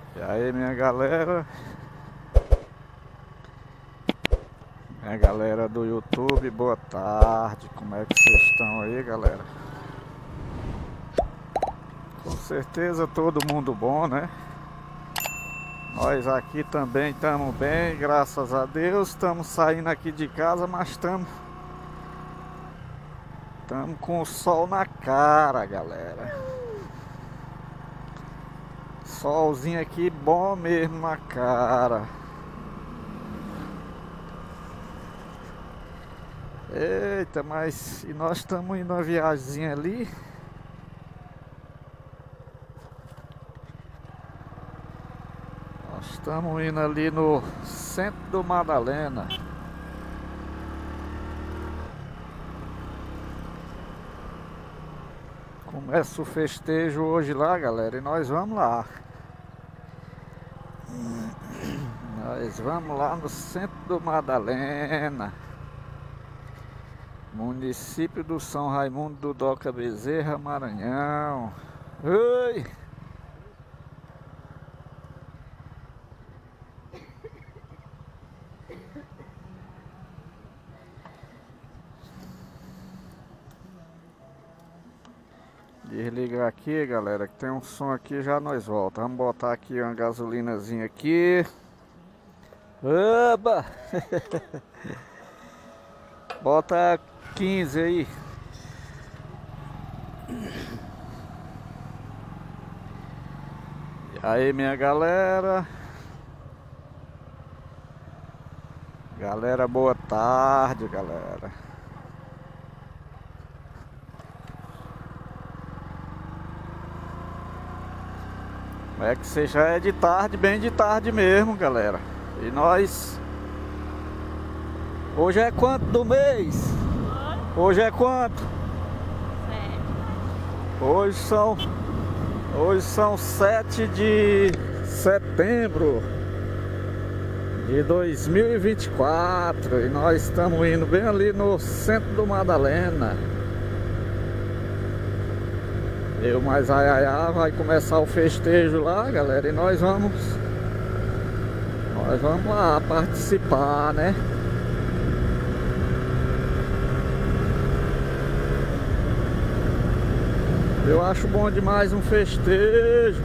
E aí, minha galera do YouTube, boa tarde. Como é que vocês estão aí, galera? Com certeza todo mundo bom, né? Nós aqui também estamos bem, graças a Deus. Estamos saindo aqui de casa, mas estamos com o sol na cara, galera. Solzinho aqui bom mesmo na cara. Eita, mas e nós estamos indo uma viagemzinha ali. Nós estamos indo ali no centro do Madalena. Começa o festejo hoje lá, galera, e nós vamos lá. Nós vamos lá no centro do Madalena, município do São Raimundo do Doca Bezerra, Maranhão. Oi! Desligar aqui, galera, que tem um som aqui, já nós volta. Vamos botar aqui uma gasolinazinha aqui. Oba! Bota 15 aí. E aí, minha galera. Galera, boa tarde, galera. É que você já é de tarde, bem de tarde mesmo, galera. E nós... Hoje é quanto do mês? Hoje é quanto? 7. Hoje são 7 de setembro de 2024. E nós estamos indo bem ali no centro do Madalena. Eu mais vai começar o festejo lá, galera, e nós vamos lá participar, né? Eu acho bom demais um festejo.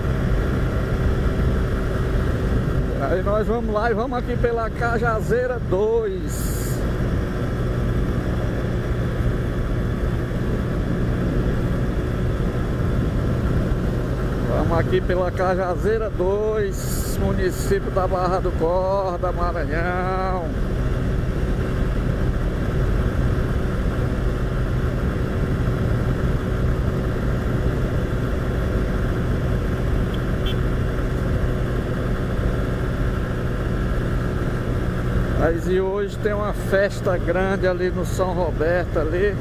Aí nós vamos lá e vamos aqui pela Cajazeira 2. Vamos aqui pela Cajazeira 2, município da Barra do Corda, Maranhão. Mas e hoje tem uma festa grande ali no São Roberto ali.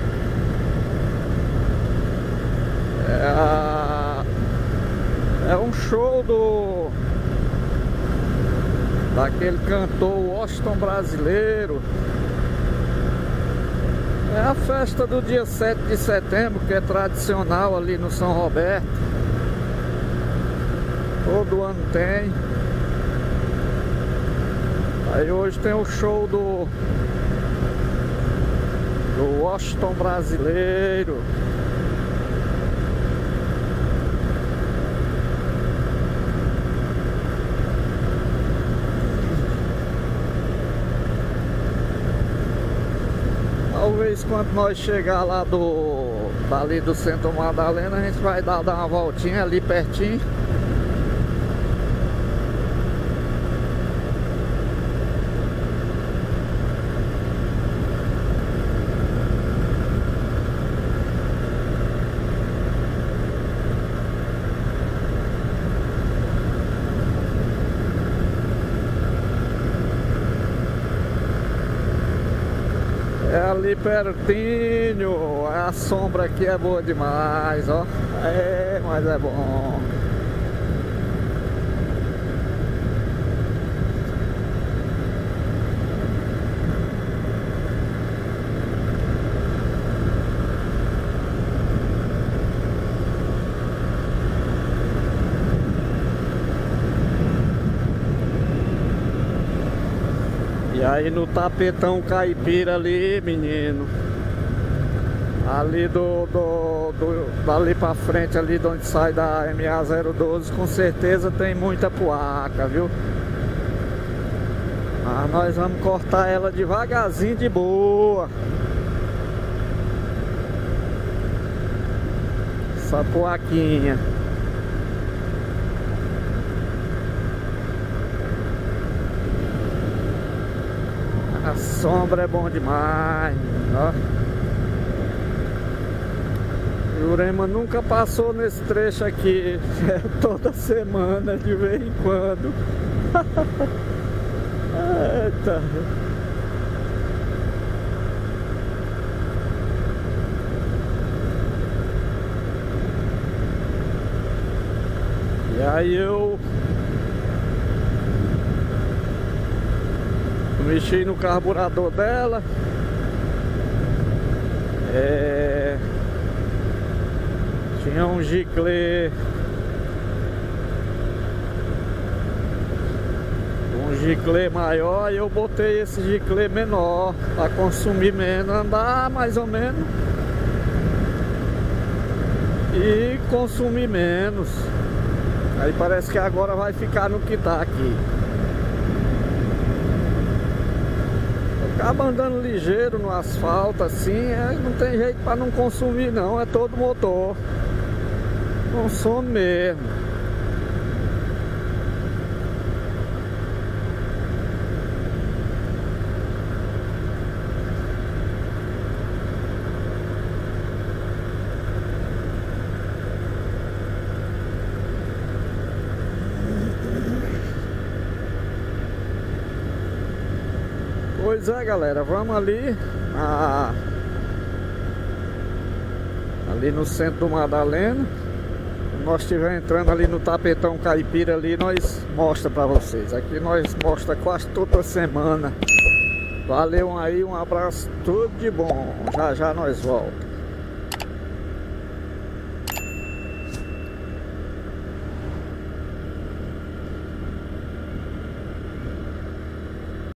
É um show daquele cantor Washington Brasileiro. É a festa do dia 7 de setembro, que é tradicional ali no São Roberto. Todo ano tem. Aí hoje tem o show do Washington Brasileiro. Talvez quando nós chegar lá dali do Centro Madalena, a gente vai dar uma voltinha ali pertinho. É ali pertinho, a sombra aqui é boa demais, ó. É, mas é bom. E aí no tapetão caipira ali, menino, ali dali pra frente, ali de onde sai da MA-012, com certeza tem muita poaca, viu? Mas nós vamos cortar ela devagarzinho, de boa. Essa poaquinha. A sombra é bom demais, ó. Jurema nunca passou nesse trecho aqui. É toda semana, de vez em quando. Eita. E aí eu mexi no carburador dela. Tinha um giclê maior, e eu botei esse giclê menor para consumir menos, andar mais ou menos e consumir menos. Aí parece que agora vai ficar no que tá aqui. Acaba andando ligeiro no asfalto assim, não tem jeito para não consumir não, é todo motor. Consome mesmo. Pois é, galera, vamos ali ali no centro do Madalena. Quando nós estiver entrando ali no tapetão caipira ali, nós mostra pra vocês. Aqui nós mostra quase toda semana. Valeu aí, um abraço, tudo de bom. Já já nós voltamos.